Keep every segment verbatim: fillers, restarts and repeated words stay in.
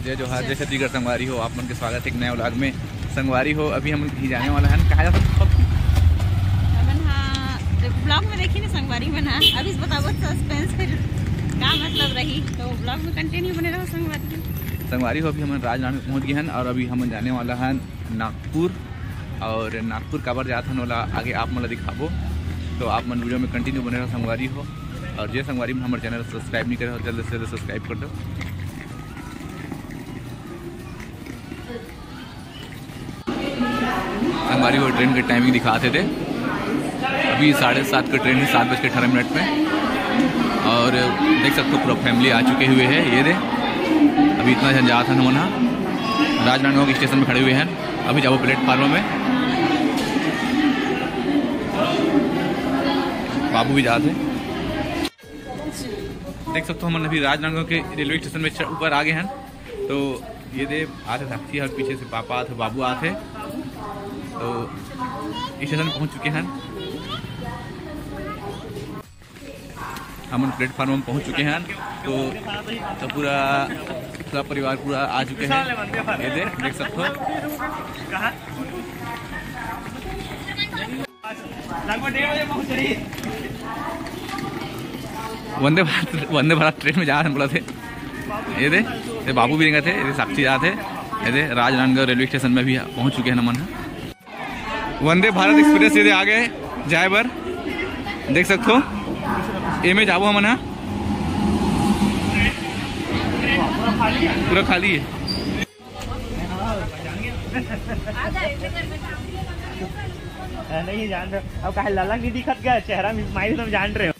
जय जोहार, जय छत्तीसगढ़। संगवारी हो, आप मन के स्वागत है एक नए व्लॉग में। संगवारी हो, अभी हम ही जाने वाला है कहा जाता ब्लॉग में देखी ना संगवारी में ना अभी बताओ सस्पेंस फिर क्या मतलब रही, तो ब्लॉग में कंटिन्यू बने रहो। संगवारी संगवारी हो, अभी हम राजनांदगांव में पहुँच गए हैं और अभी हम जाने वाला है नागपुर। और नागपुर काबर जात हन वाला आगे आप मतलब दिखाबो, तो आप मन वीडियो में कंटिन्यू बने रहो। संगवारी हो, और जे संगवारी में हमारे चैनल सब्सक्राइब नहीं करे हो जल्द से जल्द सब्सक्राइब कर दो। संगवारी हो, ट्रेन की टाइमिंग दिखाते थे। अभी साढ़े सात का ट्रेन है, सात बज के अठारह मिनट में। और देख सकते हो पूरा फैमिली आ चुके हुए हैं। ये दे अभी इतना जन जात है वहाँ राजनांदगांव के स्टेशन में खड़े हुए हैं। अभी जाओ प्लेटफार्म में, बाबू भी जाते हैं। देख सकते हो हम अभी राजनांदगांव के रेलवे स्टेशन में ऊपर आ गए हैं। तो ये दे आते साक्षी और पीछे से पापा आते, बाबू आते, तो स्टेशन में पहुंच चुके हैं। हम प्लेटफार्म में पहुंच चुके हैं। तो, तो पूरा पूरा परिवार पूरा आ चुके हैं। ये दे देख सकते हो। वंदे भारत वंदे भारत ट्रेन में जा रहे हैं बोला थे। ये दे ये बाबू भी गए थे, ये साक्षी जाते। ये दे राजनांदगांव रेलवे स्टेशन में भी पहुंच चुके हैं नमन। वंदे भारत एक्सप्रेस ये दे आ गए जाए बर, देख सकते हो। ए में जाबो हम पूरा खाली है। नहीं जान रहे अब कहा लाला नहीं दिखत गया चेहरा में स्माइल तुम जान रहे हो।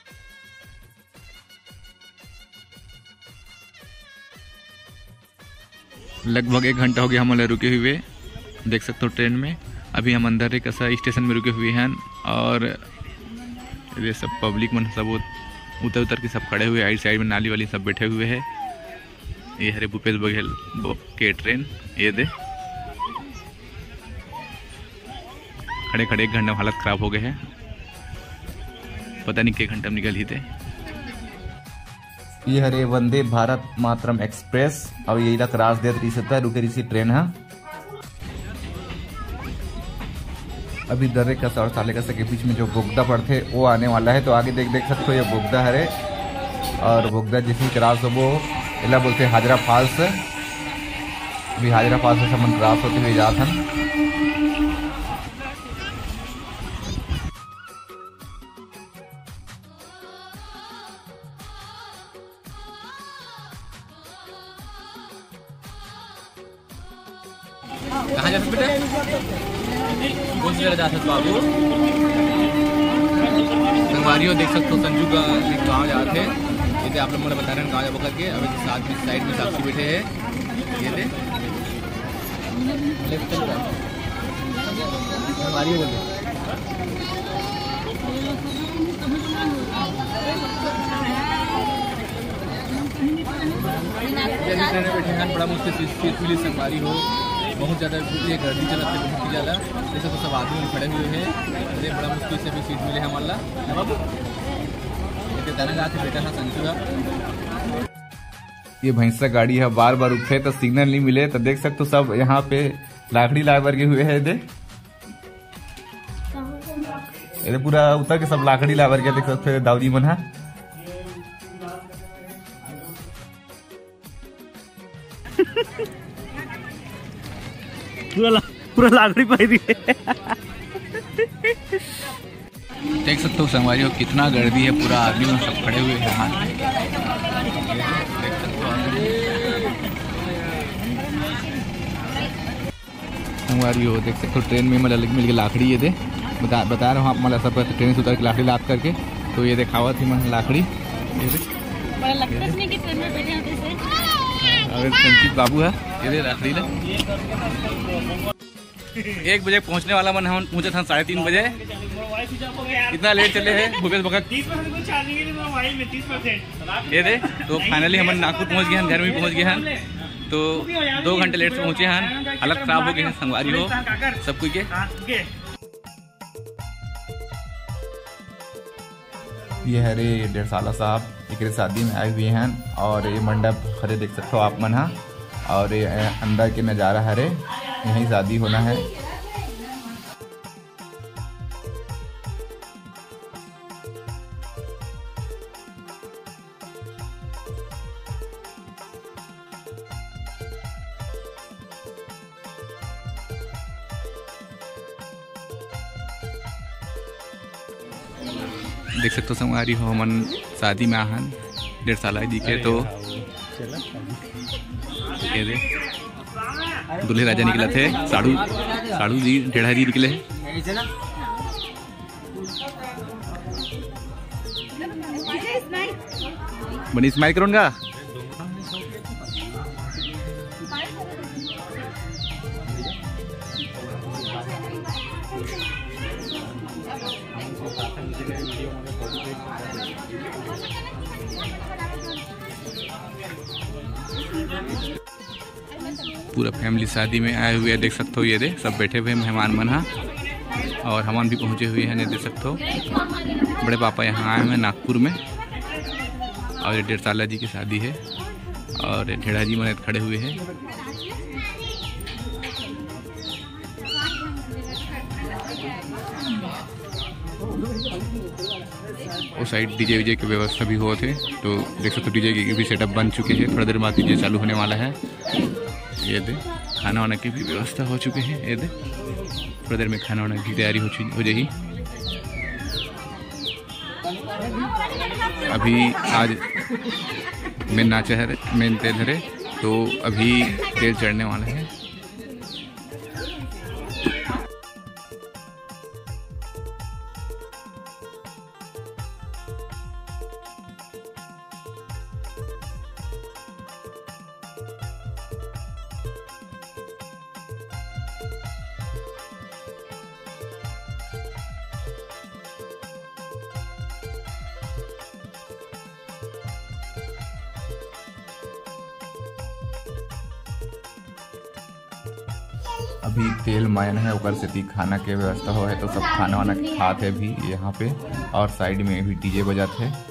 लगभग एक घंटा हो गया हम रुके हुए, देख सकते हो ट्रेन में। अभी हम अंदर एक ऐसा स्टेशन में रुके हुए हैं और ये सब पब्लिक मन सब उतर उतर के सब खड़े हुए, आइड साइड में नाली वाली सब बैठे हुए हैं। ये हरे भूपेश बघेल के ट्रेन ये दे खड़े खड़े एक घंटे में हालत खराब हो गए हैं। पता नहीं के घंटे में निकल ही थे। ये हरे वंदे भारत मातरम एक्सप्रेस और यही लग राज दे रही रुके रही ट्रेन है। अभी दर्रे का और साले का के बीच में जो बोगदा पड़ते वो आने वाला है। तो आगे देख देख सकते हो ये बोगदा हरे, और बोगदा जिसमें क्रॉस हो वो इला बोलते हाजरा फॉल्स। अभी हाजरा फॉल्स से सब क्रॉस होते हुए जात हन। कहाँ जाते बेटे? कौन सी जगह जाते बाबू? संगवारी हो, देख सकते हो संजू का गाँव जाते हैं। ये आप लोग मुझे बता रहे हैं गाँव जाबो करके। अभी साथ में साइड में साक्षी बैठे हैं। ये दे संगवारी हो बोलते बैठे हैं। बड़ा मुश्किल सीट मिली संगवारी हो, बहुत ज़्यादा ये गर्दी चलते बहुत ही ज़्यादा। जैसे तो सब आदमी खड़े हुए हैं। अरे बड़ा मुश्किल से भी सीट मिले हैं हमारा बाबू। बेटा था संजू। ये भैंसा गाड़ी है, बार बार रुके तो सिग्नल नहीं मिले। तो देख सकते हो सब यहाँ पे लाकड़ी ला वर्गे हुए है। दे ये पूरा उतर के सब लाकड़ी ला वर्गे देख सकते हो दाऊदी मन है। पूरा ला, पूरा लाकड़ी पाई दी। देख सकते हो संगवारी हो कितना गर्दी है, पूरा आदमी में सब खड़े हुए हैं। संगवारी हो, देख सकते हो ट्रेन में मतलब मिल के लाकड़ी ये दे बता बता रहा हूँ आप मतलब सब ट्रेन से उतर के लाकड़ी लाद करके। तो ये देखावा थी मन लाकड़ी ये दे। अगर संचित बाबू है ये दे लाकड़ी ला। एक बजे पहुंचने वाला मन हम पहुंचे था साढ़े तीन बजे। इतना लेट चले हैं भूपेश भगत ये दे। तो फाइनली हम नागपुर पहुंच गए हैं, घर में पहुंच गए हैं। तो दो घंटे लेट से पहुंचे हैं, हालत खराब हो गए हैं संगवारी हो सब कुछ के। ये हरे डेढ़ साला साहब एक शादी में आए हुए हैं और ये मंडप खड़े देख सकते हो आप मन। हाँ और ये अंदर के नज़ारा हरे, यहीं शादी होना है। देख सकते हो संगवारी हो, हमन शादी में आहन डेढ़ साल जी के। तो ये दे दूल्हे राजा निकला थे, साड़ू साड़ू जी टेढ़ा जी निकले। बनी स्माइल करूँगा। पूरा फैमिली शादी में आए हुए देख सकते हो। ये दे सब बैठे हुए मेहमान मन हा, और हम भी पहुंचे हुए हैं। देख सकते हो बड़े पापा यहाँ आए हैं नागपुर में, और ये डेढ़ साला जी की शादी है, और ढेड़ा जी मन खड़े हुए हैं। वो साइड डीजे वीजे की व्यवस्था भी हुआ थे। तो देख सकते हो डीजे की भी सेटअप बन चुके हैं। थोड़ा देर बाद डीजे चालू होने वाला है। ये दे खाना वाना की भी व्यवस्था हो चुके हैं। ये दे थोड़ी देर में खाना वाना की तैयारी हो हो जाएगी। अभी आज मेन नाचा है, मेन तेल है, तो अभी तेल चढ़ने वाला है। अभी तेल मायन है, ऊपर से खाना के व्यवस्था हो है, तो सब खाना वाना खाते भी यहाँ पे, और साइड में भी डीजे बजाते हैं।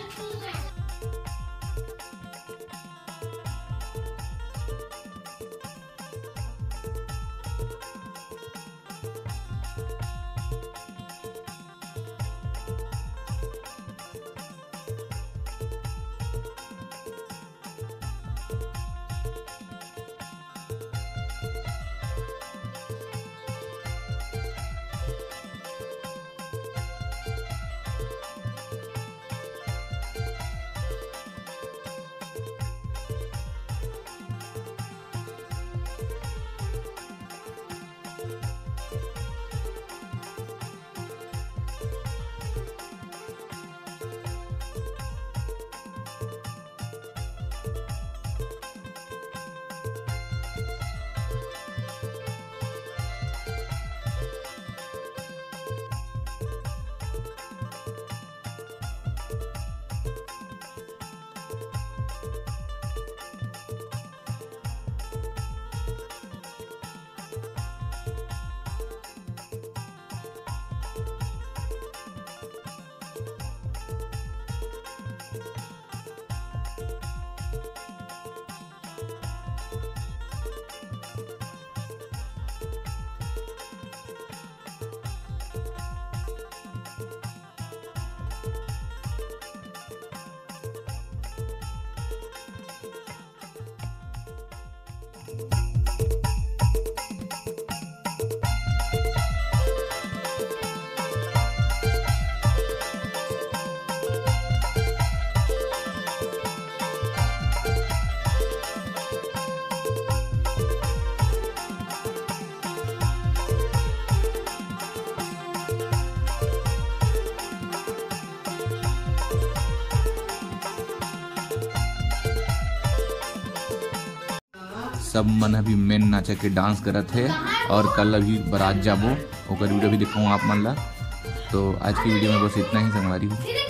सब मन अभी मेन नाचा के डांस करत है, और कल अभी बारात जाबो, ओकर वीडियो भी दिखाऊँ आप मन ला। तो आज की वीडियो में बस इतना ही संगवारी हो।